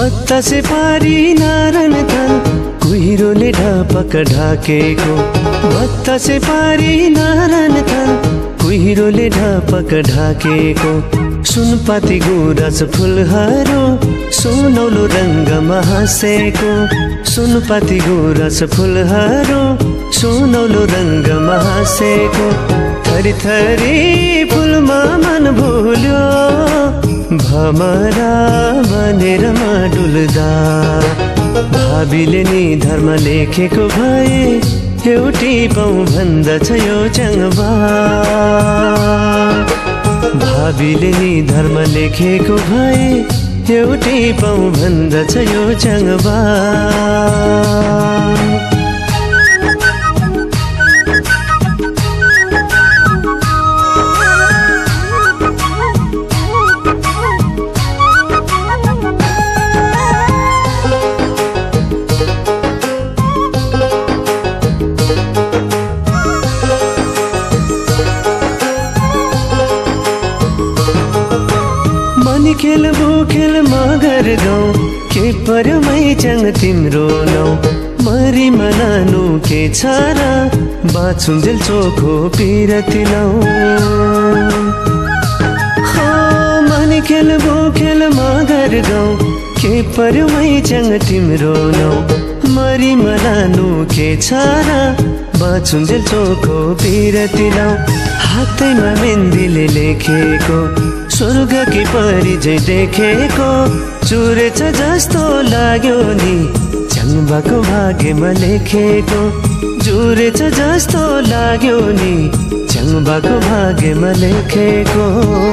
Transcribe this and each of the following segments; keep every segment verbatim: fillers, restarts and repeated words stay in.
बतासे पारी नारायण थान कुहिरोले ढापक ढाकेको। बतासे पारी नारायण थान कुहिरोले ढापक ढाकेको। सुनपाती गुराँस फुलहरू सुनौलो रङ्गमा हाँसेको। सुनपाती गुराँस फुलहरू सुनौलो रङ्गमा हाँसेको। थरी थरी फुलमा मन भुल्यो भमरा बनेर मा डुल्दा। भाबीले नि धर्म लेखेको भए एउटी पाउँ भन्दछ यो चङ्बा। भाबीले नि धर्म लेखेको भए एउटी पाउँ भन्दछ यो चङ्बा। खेल बोखेल मगर गाउँ के पर्यो मैचङ तिम्रो नाउँ। मरी मनानु के छ र बाँचुन्जेल चोखो पिरती लाउँ। मनी खेल बोखेल मगर गाउँ के पर्यो मैचङ तिम्रो नाउँ। मरी मनानु के छ र बाँचुन्जेल चोखो पिरती लाउँ। हातैमा मेहन्दीले लेखेको स्वर्ग की परिचय देखेको। चुरेछ जस्तो लाग्यो नि चङ्बाको भाग्यमा लेखेको। चुरेछ जस्तो लाग्यो नि चङ्बाको भाग्यमा लेखेको।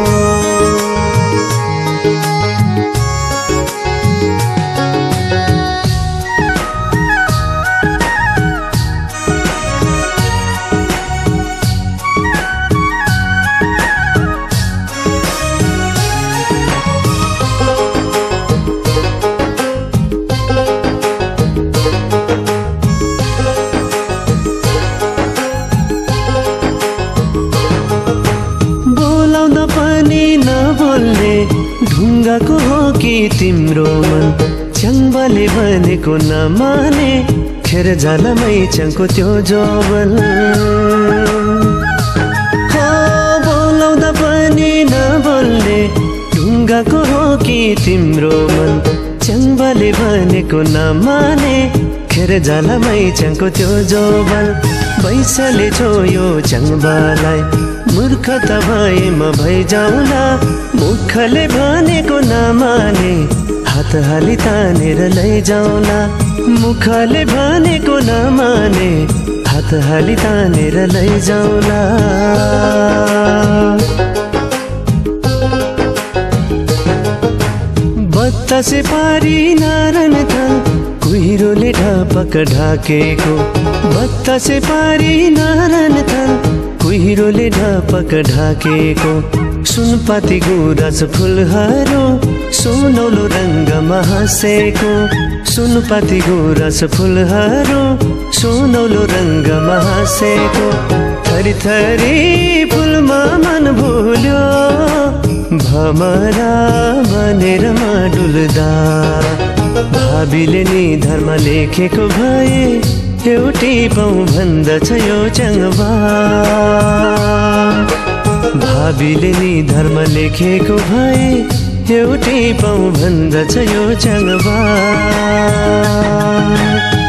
ढुङ्गाको हो कि तिम्रो मन चङ्बाले भनेको नमाने। खेर जाला मैचङको त्यो जोबल हो बोलाउँदा पनि नबोल्ने। ढुङ्गाको हो कि तिम्रो मन चङ्बाले भनेको नमाने। खेर जाला मैचङको त्यो जोबल। बैसले छोयो चङ्बालाई मूर्खता भए म भइजाउँला। मुखले भनेको नमाने हात हाली तानेर लैजाउँला। मुखले भनेको नमाने हात हाली तानेर लैजाउँला। बतासे पारी नारायण थान कुहिरोले ढापक ढाकेको। बतासे पारी नारायण थान कुहिरोले ढापक ढाकेको। सुनपाती गुराँस फुलहरू सुनौलो रङ्गमा हाँसेको। सुनपाती गुराँस फुलहरू सुनौलो रङ्गमा हाँसेको। थरी थरी फुलमा मन भुल्यो भमरा बनेर मा डुल्दा। भाबीले नि धर्म लेखेको भए एउटी पाउँ भन्दछ यो चङ्बा। भाबीले नि धर्म लेखेको भए एउटी पाउँ भन्दछ यो चङ्बा।